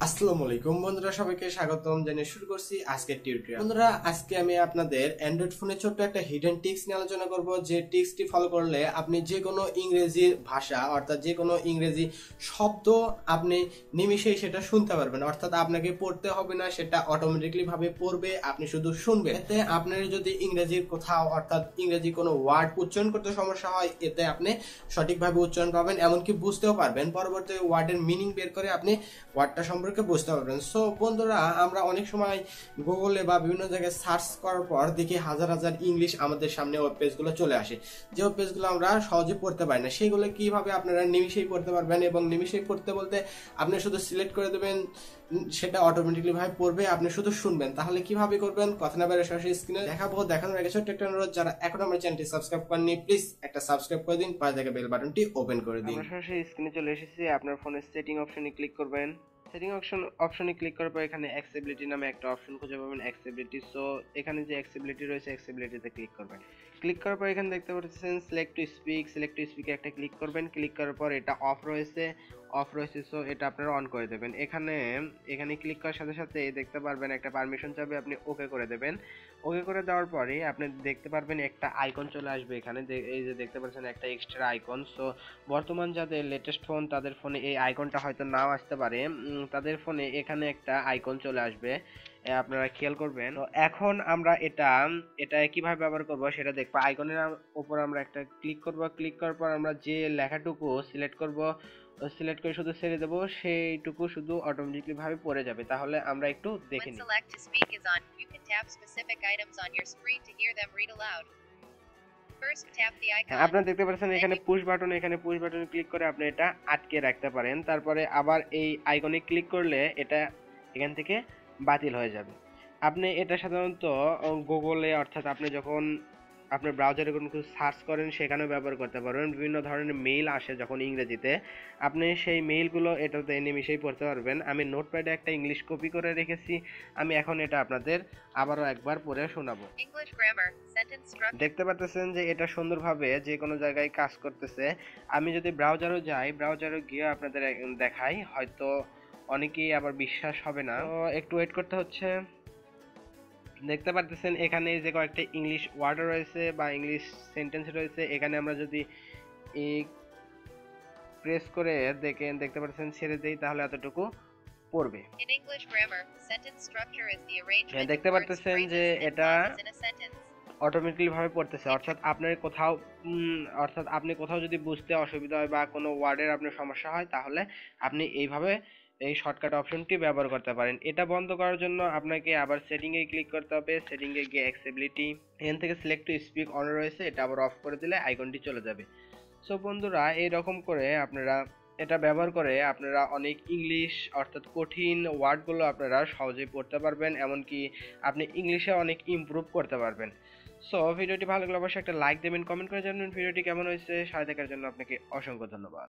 আসসালামু আলাইকুম বন্ধুরা, সবাইকে স্বাগতম জানিয়ে শুরু করছি আজকের টিউটোরিয়াল। বন্ধুরা, আজকে আমি আপনাদের অ্যান্ড্রয়েড ফোনে ছোট্ট একটা হিডেন টিপস নিয়ে আলোচনা করব, যে টিপসটি ফলো করলে আপনি যে কোনো ইংরেজি ভাষা অর্থাৎ যে কোনো ইংরেজি শব্দ আপনি নিমিষেই সেটা শুনতে পারবেন। অর্থাৎ আপনাকে পড়তে হবে না, সেটা অটোমেটিকলি ভাবে পড়বে, আপনি শুধু শুনবেন। এতে আপনার যদি ইংরেজির কোথাও অর্থাৎ ইংরেজি কোনো ওয়ার্ড উচ্চারণ করতে সমস্যা হয়, এতে আপনি সঠিকভাবে উচ্চারণ পাবেন, এমনকি বুঝতেও পারবেন। পরবর্তী ওয়ার্ডের মিনিং বের করে আপনি ওয়ার্ডটা সম্পর্কে বুঝতে পারবেন। সো বন্ধুরা, আমরা অনেক সময় গুগলে বা বিভিন্ন জায়গায় সার্চ করার পর দেখি হাজার হাজার ইংলিশ আমাদের সামনে ওয়েব পেজগুলো চলে আসে, যে ওয়েব পেজগুলো আমরা সহজে পড়তে পারি না। সেগুলো কিভাবে আপনারা নিমিষেই পড়তে পারবেন, এবং নিমিষেই পড়তে বলতে আপনি শুধু সিলেক্ট করে দেবেন, সেটা অটোমেটিকলি ভাবে পড়বে, আপনি শুধু শুনবেন। তাহলে কিভাবে করবেন, কথা না বেরো সরাসরি স্ক্রিনে দেখাবো। দেখানোর আগে ছোট্ট একটা অনুরোধ, যারা এখন আমার চ্যানেলটি সাবস্ক্রাইব করেননি প্লিজ একটা সাবস্ক্রাইব করে দিন, পাশে থাকা বেল বাটনটি ওপেন করে দিন। সরাসরি স্ক্রিনে চলে এসেছি। আপনার ফোনের সেটিং অপশনে ক্লিক করবেন। সেটিং অপশনে ক্লিক করার পর এখানে অ্যাক্সেসিবিলিটি নামে একটা অপশন খুঁজে পাবেন, অ্যাক্সেসিবিলিটি। সো এখানে যে অ্যাক্সেসিবিলিটি রয়েছে, অ্যাক্সেসিবিলিটিতে ক্লিক করবেন। ক্লিক করার পর এখানে দেখতে পাচ্ছেন সিলেক্ট টু স্পিকে একটা ক্লিক করবেন। ক্লিক করার পর এটা অফ রয়েছে, সো এটা আপনারা অন করে দেবেন। এখানে ক্লিক করার সাথে সাথে দেখতে পারবেন একটা পারমিশন চাবে, আপনি ওকে করে দেবেন। ওকে করে দেওয়ার পরে আপনি দেখতে পারবেন একটা আইকন চলে আসবে এখানে, এই যে দেখতে পাচ্ছেন একটা এক্সট্রা আইকন। সো বর্তমান যাদের লেটেস্ট ফোন, তাদের ফোনে এই আইকনটা হয়তো নাও আসতে পারে, তাদের ফোনে এখানে একটা আইকন চলে আসবে, আপনারা খেয়াল করবেন। তো এখন আমরা এটা কিভাবে ব্যবহার করব সেটা দেখবো। আইকনের উপর আমরা একটা ক্লিক করব। ক্লিক করার পর আমরা যে লেখাটুকু সিলেক্ট করব, সিলেক্ট করে শুধু ছেড়ে দেব, সেইটুকু শুধু অটোমেটিক্যালি ভাবে পড়ে যাবে। তাহলে আমরা একটু দেখে নিই। আপনারা দেখতে পাচ্ছেন এখানে পুশ বাটনে ক্লিক করে আপনি এটা আটকে রাখতে পারেন। তারপরে আবার এই আইকনে ক্লিক করলে এটা এখান থেকে বাতিল হয়ে যাবে। আপনি এটা সাধারণত গুগলে, অর্থাৎ আপনি যখন আপনার ব্রাউজারে কোনো কিছু সার্চ করেন সেখানেও ব্যবহার করতে পারবেন। বিভিন্ন ধরনের মেইল আসে যখন ইংরেজিতে, আপনি সেই মেইলগুলো এটাতে নিমিশেই পড়তে পারবেন। আমি নোটপ্যাডে একটা ইংলিশ কপি করে রেখেছি, আমি এখন এটা আপনাদের আবারও একবার পড়ে শোনাবো। দেখতে পাচ্ছেন যে এটা সুন্দরভাবে যে কোনো জায়গায় কাজ করতেছে। আমি যদি ব্রাউজারও যাই, ব্রাউজারে গিয়ে আপনাদের দেখাই, হয়তো অনেকেই আবার বিশ্বাস হবে না, তো একটু ওয়েট করতে হচ্ছে। দেখতে পাচ্ছেন এখানে যে কয়েকটা ইংলিশ ওয়ার্ড রয়েছে বা ইংলিশ সেন্টেন্স রয়েছে, এখানে আমরা যদি প্রেস করে দেখতে পাচ্ছেন ছেড়ে দেই, তাহলে এতটুকু পড়বে। দেখতে পাচ্ছেন যে এটা অটোমেটিক্যালি ভাবে পড়তেছে। অর্থাৎ আপনি কোথাও যদি বুঝতে অসুবিধা হয় বা কোনো ওয়ার্ডের আপনার সমস্যা হয়, তাহলে আপনি এইভাবে এই শর্টকাট অপশনটি ব্যবহার করতে পারেন। এটা বন্ধ করার জন্য আপনাকে আবার সেটিং এ ক্লিক করতে হবে। সেটিং এ গিয়ে অ্যাক্সেসিবিলিটি, এখান থেকে সিলেক্ট টু স্পিক অন রয়েছে, এটা আবার অফ করে দিলে আইকনটি চলে যাবে। সো বন্ধুরা, এইরকম করে আপনারা এটা ব্যবহার করে আপনারা অনেক ইংলিশ অর্থাৎ কঠিন ওয়ার্ডগুলো আপনারা সহজেই পড়তে পারবেন, এমনকি আপনি ইংলিশে অনেক ইমপ্রুভ করতে পারবেন। সো ভিডিওটি ভালো লাগলে অবশ্যই একটা লাইক দেবেন, কমেন্ট করে জানাবেন ভিডিওটি কেমন হয়েছে। সাথে থাকার জন্য আপনাকে অসংখ্য ধন্যবাদ।